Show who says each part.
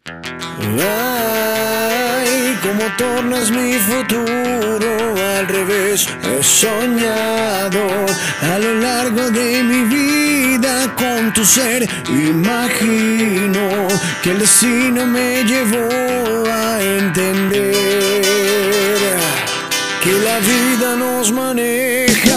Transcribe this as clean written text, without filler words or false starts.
Speaker 1: Ay, cómo tornas mi futuro al revés. He soñado a lo largo de mi vida con tu ser. Imagino que el destino me llevó a entender que la vida nos maneja